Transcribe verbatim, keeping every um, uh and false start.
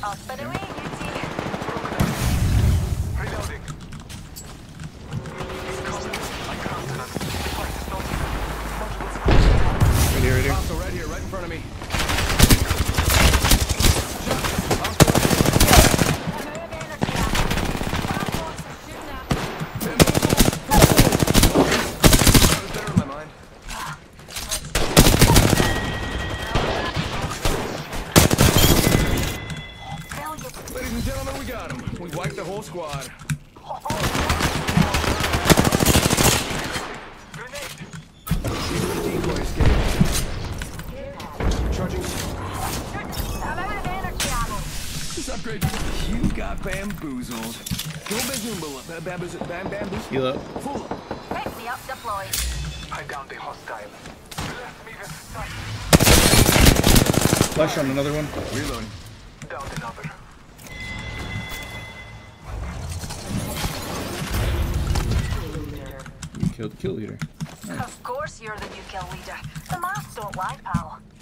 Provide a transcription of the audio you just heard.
Up and away, you two. Reloading. He's coming. I can't. The fight is not even. Right here, right here. Hostile right here, right in front of me. Ladies and gentlemen, we got him. We wiped the whole squad. Decoy escape. Charging. This upgrade. You got bamboozled. Go bazoomble. Bamboozle. Bam bamboozle. Heal up. Pick me up, deployed. I downed the hostile. Left me this sight. Flash on another one. Reloading. Downed another. You killed the kill leader. Nice. Of course you're the new kill leader. The math don't lie, pal.